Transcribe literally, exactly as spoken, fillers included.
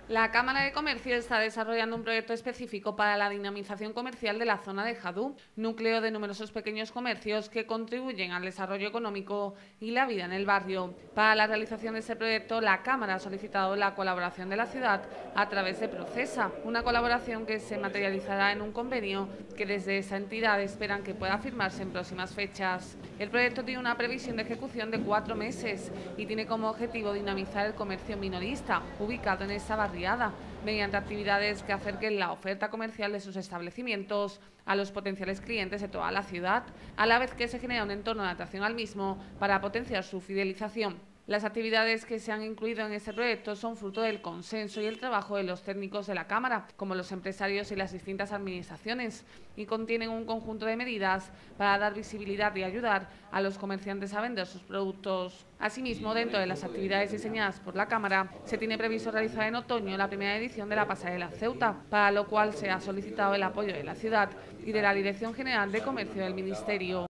La Cámara de Comercio está desarrollando un proyecto específico para la dinamización comercial de la zona de Jadú, núcleo de numerosos pequeños comercios que contribuyen al desarrollo económico y la vida en el barrio. Para la realización de este proyecto, la Cámara ha solicitado la colaboración de la ciudad a través de Procesa, una colaboración que se materializará en un convenio que desde esa entidad esperan que pueda firmarse en próximas fechas. El proyecto tiene una previsión de ejecución de cuatro meses y tiene como objetivo dinamizar el comercio minorista, ubicado en esta barriada, mediante actividades que acerquen la oferta comercial de sus establecimientos a los potenciales clientes de toda la ciudad, a la vez que se genera un entorno de atracción al mismo para potenciar su fidelización. Las actividades que se han incluido en este proyecto son fruto del consenso y el trabajo de los técnicos de la Cámara, como los empresarios y las distintas administraciones, y contienen un conjunto de medidas para dar visibilidad y ayudar a los comerciantes a vender sus productos. Asimismo, dentro de las actividades diseñadas por la Cámara, se tiene previsto realizar en otoño la primera edición de la Pasarela Ceuta, para lo cual se ha solicitado el apoyo de la ciudad y de la Dirección General de Comercio del Ministerio.